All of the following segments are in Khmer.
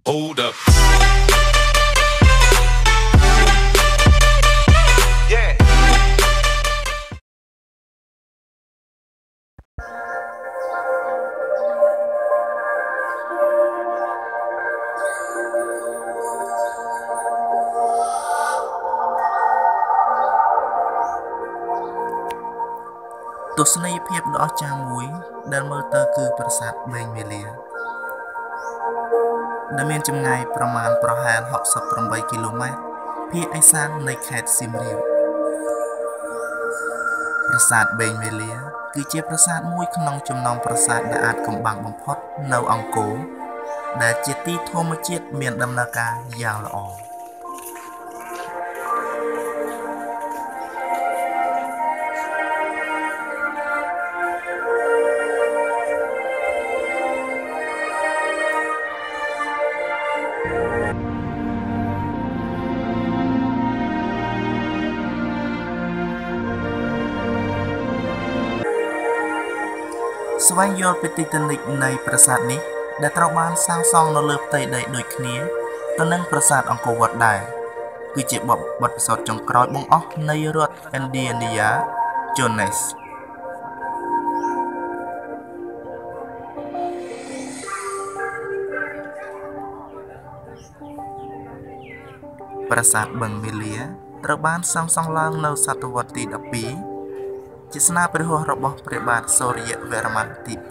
Hold up. Yeah. ទស្សនីយភាពដ៏អស្ចារ្យមួយដែលមើលទៅគឺប្រាសាទ Boeng Mealea ដែលមានចម្ងាយប្រមាណប្រហែល68គីឡូម៉ែត្រភាគឦសាននៃខេត្តសៀមរាបប្រាសាទ Boeng Mealea គឺជាប្រាសាទមួយក្នុងចំណោមប្រាសាទដែលអាចកំបាំងបំផុតនៅអង្គរដែលជាទីធម្មជាតិមានដំណើរការយ៉ាងល្អស្វែងយល់ពីទីតានិកនៃប្រាសាទនេះដែលត្រូវបានសាងសង់នៅលើផ្ទៃដីដូចគ្នាទៅនឹងប្រាសាទអង្គរវត្តដែរគឺជាបទពិសោធន៍ចុងក្រោយបង្អស់នៃរដ្ឋ Indiana Jones ប្រាសាទ Boeng Mealea ត្រូវបានសាងសង់ឡើងនៅសតវត្សទី 12ជាស្នាព្រះហស្ថរបស់ព្រះបាទសូរ្យវរ្ម័នទី 2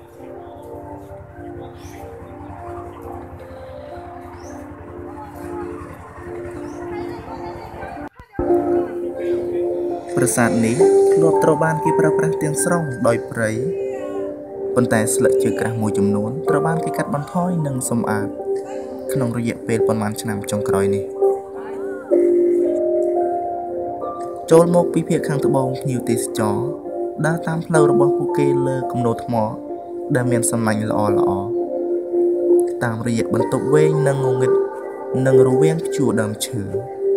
ប្រាសាទនេះធ្លាប់ត្រូវបានគេប្រើប្រាស់ទាំងស្រុងដោយព្រៃប៉ុន្តែស្លឹកឈើក្រាស់មួយចំនួនត្រូវបានគេកាត់បន្ថយនិងសម្អាតក្នុងរយៈពេលប៉ុន្មានឆ្នាំចុងក្រោយនេះចូលមកពីភាគខាងត្បូងភ្ញៀវទេសចរដើរតាមផ្លូវរបស់ពួកគេលើគំនរថ្មដែលមានសំណាញ់ល្អតាមរយៈបន្ទប់វែងនិងងងឹតនិងរវាងព្យួរដើមឈើ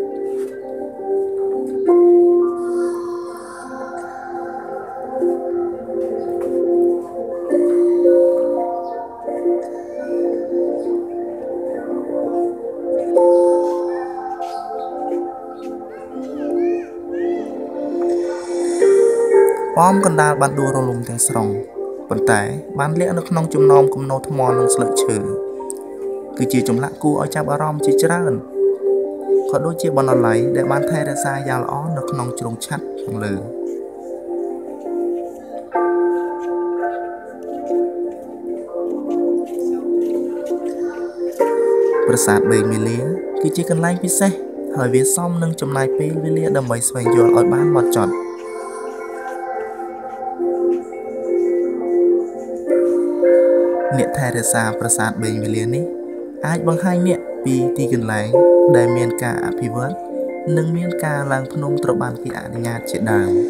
ប៉មកណ្ដាលបានដួលរលំទាំងស្រុងប៉ុន្តែបានលាក់នៅក្នុងចំណោមគំនរថ្មនិងស្លឹកឈើគឺជាចម្លាក់គួរឲ្យចាប់អារម្មណ៍ជាច្រើនក៏ដូចជាបណ្ណាល័យដែលបានថែរក្សាយ៉ាងល្អនៅក្នុងជ្រុងឆ័ត្រខាងលើប្រាសាទ Boeng Mealea គឺជាកន្លែងពិសេសហើយវាសមនឹងចំណាយពេលវេលាដើម្បីស្វែងយល់ឲ្យបានហ្មត់ចត់អ្នកថែរក្សាប្រាសាទ Boeng Mealea នេះអាចបង្ហាញអ្នកពីទីកន្លែងដែលមានការអភិវឌ្ឍនិងមានការឡើងភ្នំត្រូវបានគេអនុញ្ញាតជាដើម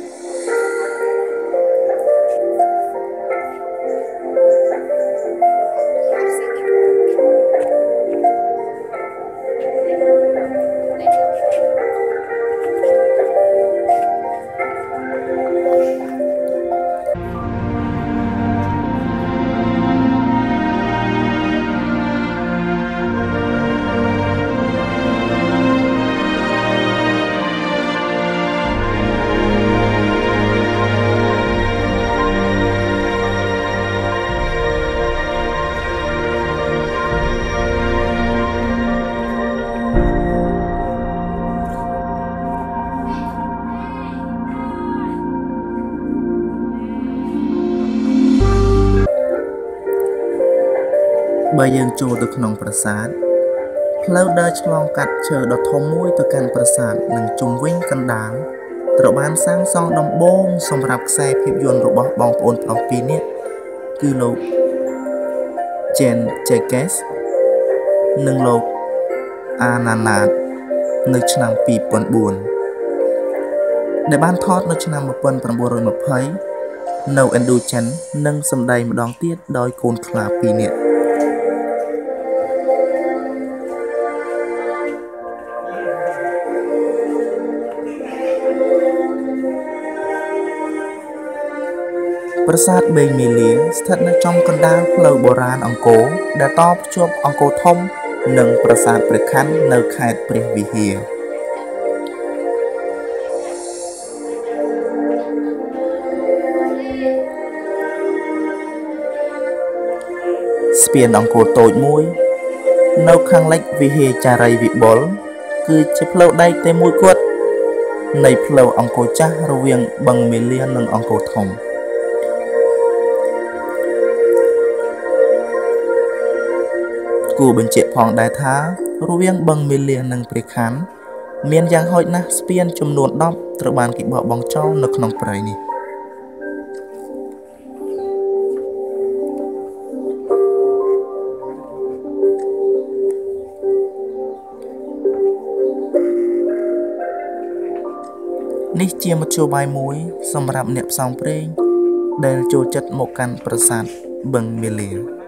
បើយើងចូលទៅក្នុងប្រាសាទផ្លូវដើរឆ្លងកាត់ឈើដ៏ធំមួយទៅកាន់ប្រាសាទនិងជុំវិញកណ្ដាលត្រូវបានសាងសង់ដំបូងសម្រាប់ខ្សែភាពយន្តរបស់បងប្អូនប្រុសពីរនាក់គឺលោក Jen Jekes និងលោក Ananat នៅឆ្នាំ 2004 ដែលបានថតនៅឆ្នាំ 1920 នៅ Hinduism និងសម្ដែងម្ដងទៀតដោយកូនខ្លាពីរនាក់ប្រាសាទ Boeng Mealea ស្ថិតនៅចំកណ្ដាលផ្លូវបុរាណអង្គរដែលតភ្ជាប់អង្គរធំនិងប្រាសាទព្រះខ័ននៅខេត្តព្រះវិហារស្ពានអង្គរតូចមួយនៅខាងលិចវិហារចារីវិបុលគឺជាផ្លូវដែកតែមួយគត់នៃផ្លូវអង្គរចាស់រវាងបឹងមេលានិងអង្គរធំគួរបញ្ជាក់ផងដែរថារវាងបឹងមេលានិងព្រះខ័នមានយ៉ាងហោចណាស់ស្ពានចំនួន10ត្រូវបានគេបោះបង់ចោលនៅក្នុងព្រៃនេះនេះជាមធ្យោបាយមួយសម្រាប់អ្នកផ្សងព្រេងដែលចូលចិត្តមកកាន់ប្រាសាទបឹងមេលា